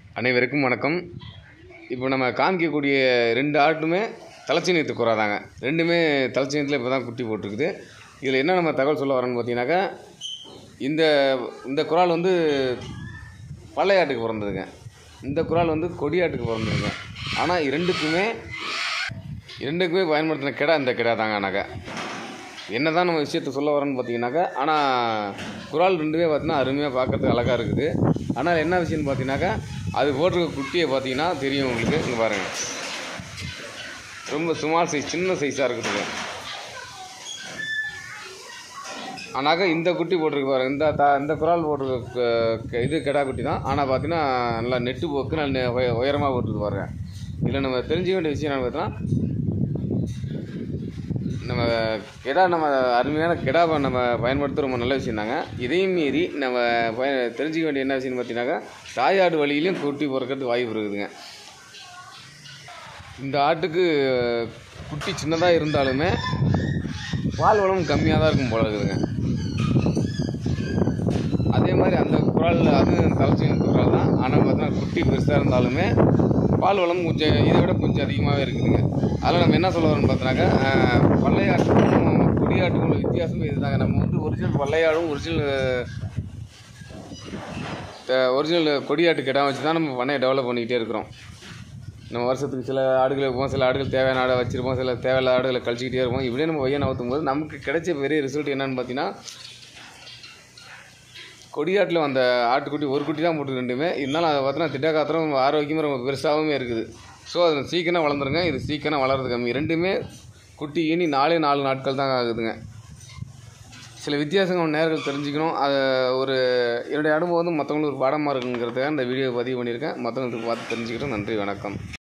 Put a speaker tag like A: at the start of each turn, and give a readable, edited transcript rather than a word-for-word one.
A: அனைவருக்கும் வணக்கம். இப்போ நம்ம காமிக்கக்கூடிய 2 ஆட்டுமே தலைச்சீனியத்து குறா தாங்க. ரெண்டுமே தலைச்சீனியத்தில் இப்போ தான் குட்டி போட்டிருக்குது. இதில் என்ன நம்ம தகவல் சொல்ல வரோன்னு பார்த்தீங்கன்னாக்கா, இந்த குறால் வந்து பள்ளையாட்டுக்கு பிறந்ததுங்க. இந்த குறால் வந்து கொடியாட்டுக்கு பிறந்ததுங்க. ஆனால் இரண்டுக்குமே பயன்படுத்தின கிடா இந்த கிடா தாங்க. ஆனாக்கா என்ன தான் நம்ம விஷயத்தை சொல்ல வரோன்னு பார்த்தீங்கன்னாக்கா, ஆனால் குறால் ரெண்டுமே பார்த்தீங்கன்னா அருமையாக பார்க்கறதுக்கு அழகாக இருக்குது. ஆனால் என்ன விஷயம்னு பார்த்தீங்கன்னாக்கா, அது போட்டிருக்க குட்டியை பார்த்தீங்கன்னா தெரியும் உங்களுக்கு. இங்கே பாருங்கள், ரொம்ப ஸ்மால் சைஸ், சின்ன சைஸாக இருக்குதுங்க. ஆனாக்கா இந்த குட்டி போட்டிருக்கு பாருங்கள், இந்த குறால் போட்டிருக்க இது கிடா குட்டி தான். ஆனால் பார்த்தீங்கன்னா நல்லா நெட்டு போக்கு நல்ல உயரமாக போட்டுருக்கு பாருங்க. இதில் நம்ம தெரிஞ்சுக்க வேண்டிய விஷயம் என்னென்னு பார்த்தோன்னா, நம்ம அருமையான கிடாவை நம்ம பயன்படுத்த ரொம்ப நல்ல விஷயம் தாங்க. இதையும் மீறி நம்ம தெரிஞ்சுக்க வேண்டிய என்ன விஷயம்னு பார்த்தீங்கன்னாக்கா, தாயாடு வழியிலையும் குட்டி பிறக்கிறதுக்கு வாய்ப்பு இருக்குதுங்க. இந்த ஆட்டுக்கு குட்டி சின்னதாக இருந்தாலுமே பால் வளம் கம்மியாக தான் இருக்கும் போல இருக்குதுங்க. அதே மாதிரி அந்த குறால் அது தலைச்சீனி குறால் தான். ஆனால் பார்த்தீங்கன்னா குட்டி பெருசாக இருந்தாலுமே பால் வளம் கொஞ்சம் இதை விட கொஞ்சம் அதிகமாகவே இருக்குதுங்க. அதில் நம்ம என்ன சொல்ல வரோம்னு பார்த்தோன்னாக்கா, பள்ளையாட்டுக்கும் கொடியாட்டுக்கும் உள்ள வித்தியாசமே இதுதாங்க. நம்ம வந்து ஒரிஜினல் பள்ளையாடும் ஒரிஜினல் கொடியாட்டு கிடா வச்சு தான் நம்ம பண்ணையை டெவலப் பண்ணிக்கிட்டே இருக்கிறோம். நம்ம வருஷத்துக்கு சில ஆடுகளை வைப்போம், சில ஆடுகள் தேவையான ஆடை வச்சுருப்போம், சில தேவையில்லாத ஆடுகளை கழிச்சிக்கிட்டே இருப்போம். இப்படியே நம்ம வையை நகர்த்தும் போது நமக்கு கிடைச்ச பெரிய ரிசல்ட் என்னென்னு பார்த்தீங்கன்னா, கொடியாட்டில் அந்த ஆட்டுக்குட்டி ஒரு குட்டி தான் போட்டு ரெண்டுமே. இருந்தாலும் அதை பார்த்தோன்னா திட்டக்காத்திரம் ஆரோக்கியமாக ரொம்ப பெருசாகவுமே இருக்குது. ஸோ அது சீக்கிரம் வளர்ந்துருங்க. இது சீக்கிரம் வளர்றது கம்மி. ரெண்டுமே குட்டி ஈனி 4 நாட்கள் தான் ஆகுதுங்க. சில வித்தியாசங்கள் நேர்கள் தெரிஞ்சுக்கணும். அதை என்னுடைய அனுபவம் வந்து மற்றவங்களுக்கு ஒரு பாடமாக இருக்குங்கிறதுக்காக இந்த வீடியோ பதிவு பண்ணியிருக்கேன். மற்றவங்களுக்கு பார்த்து தெரிஞ்சுக்கிட்டோம். நன்றி, வணக்கம்.